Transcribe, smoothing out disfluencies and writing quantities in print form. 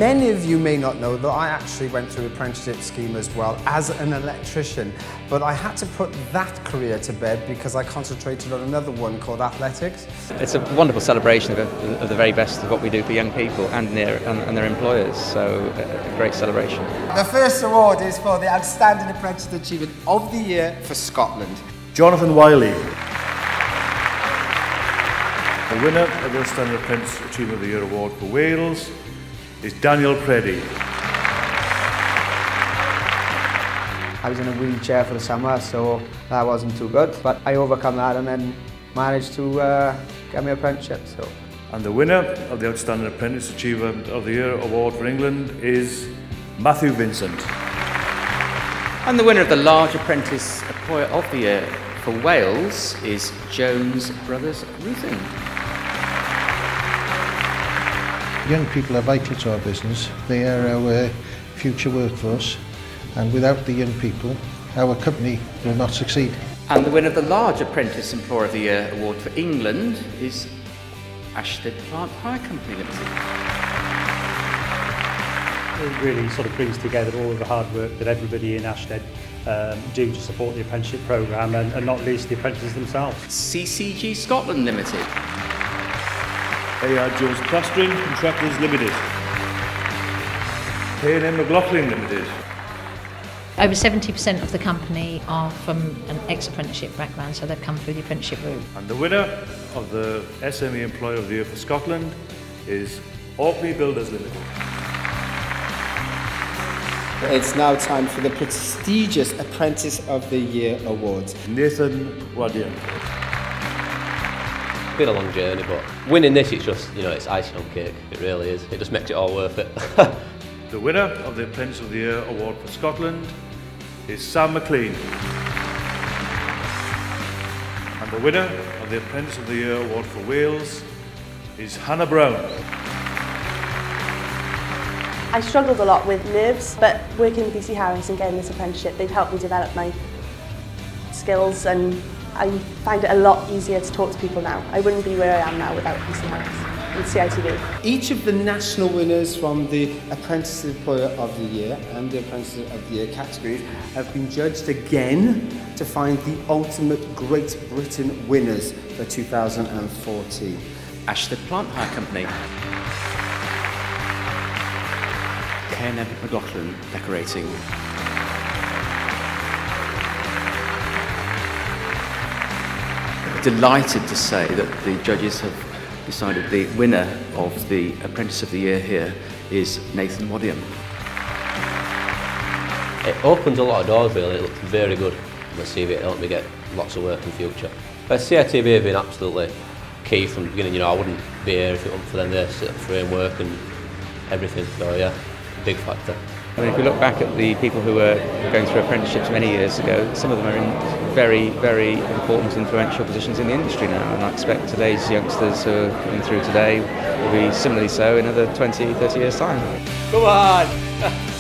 Many of you may not know that I actually went through an apprenticeship scheme as well as an electrician, but I had to put that career to bed because I concentrated on another one called athletics. It's a wonderful celebration of the very best of what we do for young people and their employers, so a great celebration. The first award is for the Outstanding Apprentice Achievement of the Year for Scotland. Jonathan Wiley. The winner of the Outstanding Apprentice Achievement of the Year Award for Wales is Daniel Preddy. I was in a wheelchair for the summer, so that wasn't too good, but I overcome that and then managed to get my apprenticeship. And the winner of the Outstanding Apprentice Achievement of the Year Award for England is Matthew Vincent. And the winner of the Large Apprentice Employer of the Year for Wales is Jones Brothers Roofing. Young people are vital to our business. They are our future workforce, and without the young people, our company will not succeed. And the winner of the Large Apprentice Employer of the Year Award for England is Ashted Plant Hire Company Limited. It really sort of brings together all of the hard work that everybody in Ashted do to support the apprenticeship programme and not least the apprentices themselves. CCG Scotland Limited. A.R. Jones Plastering Contractors Limited. K&M McLaughlin Limited. Over 70% of the company are from an ex-apprenticeship background, so they've come through the apprenticeship route. And the winner of the SME Employer of the Year for Scotland is Orkney Builders Limited. It's now time for the prestigious Apprentice of the Year Awards. Nathan Wadian. It's been a long journey, but winning this, it's just, it's icing on cake. It really is. It just makes it all worth it. The winner of the Apprentice of the Year Award for Scotland is Sam McLean. And the winner of the Apprentice of the Year Award for Wales is Hannah Brown. I struggled a lot with nerves, but working with BC Harris and getting this apprenticeship, they've helped me develop my skills, and I find it a lot easier to talk to people now. I wouldn't be where I am now without BC Harris and CITB. Each of the national winners from the Apprentice Employer of the Year and the Apprentice of the Year categories have been judged again to find the ultimate Great Britain winners for 2014. Ashted Plant Hire Company. K&M McLaughlin Decorating. Delighted to say that the judges have decided the winner of the Apprentice of the Year here is Nathan Wadian. It opens a lot of doors really, it looks very good. Let's see if it helped me get lots of work in future. But CITB have been absolutely key from the beginning. I wouldn't be here if it wasn't for them. Their framework and everything, so yeah, big factor. I mean, if we look back at the people who were going through apprenticeships many years ago, some of them are in very, very important, influential positions in the industry now, and I expect today's youngsters who are coming through today will be similarly so in another 20, 30 years' time. Come on!